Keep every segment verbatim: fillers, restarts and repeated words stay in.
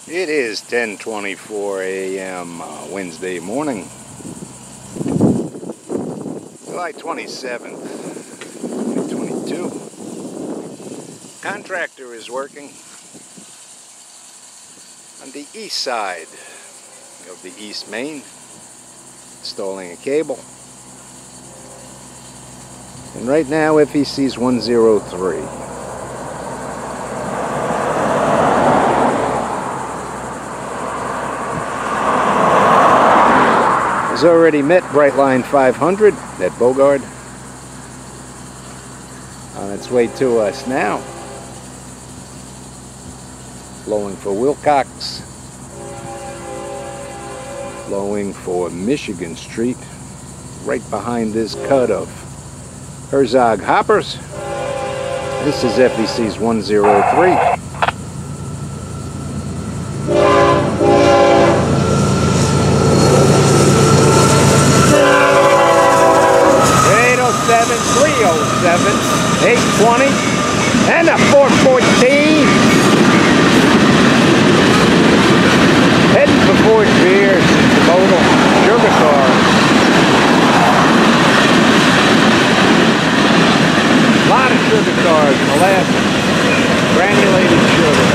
It is ten twenty-four a m Uh, Wednesday morning, July twenty-seventh, twenty twenty-two. Contractor is working on the east side of the East Main, installing a cable. And right now F E C is one oh three. Has already met Brightline five hundred at Bogard. On its way to us now. Blowing for Wilcox. Blowing for Michigan Street. Right behind this cut of Herzog Hoppers. This is F E C's one oh three. three oh seven, eight twenty, and a four fourteen. Heading for Fort Pierce, the modal sugar car. A lot of sugar cars, molasses, granulated sugar.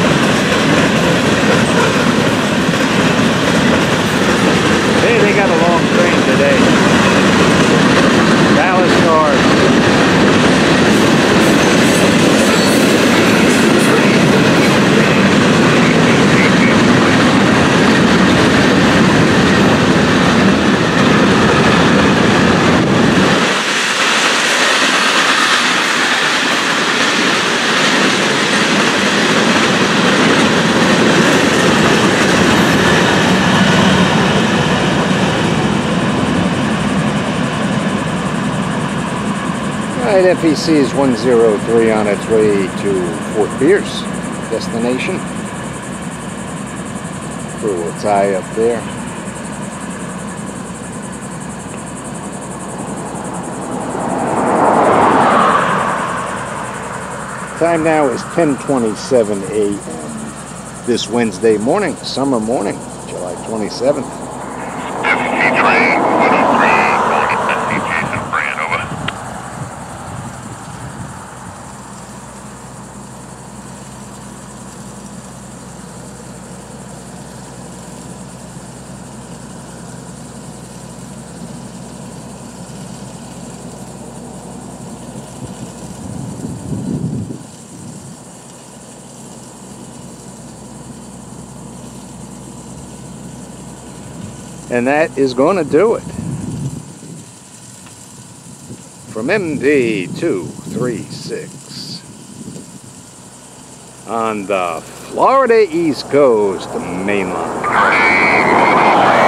Hey, they got a long train today. Dallas cars. Alright, F E C is one oh three on its way to Fort Pierce, destination. Crew will tie up there. Time now is ten twenty-seven a m this Wednesday morning, summer morning, July twenty-seventh. F E C train one oh three going to Saint Jason Brand, over. And that is going to do it. From M D two thirty-six on the Florida East Coast main line.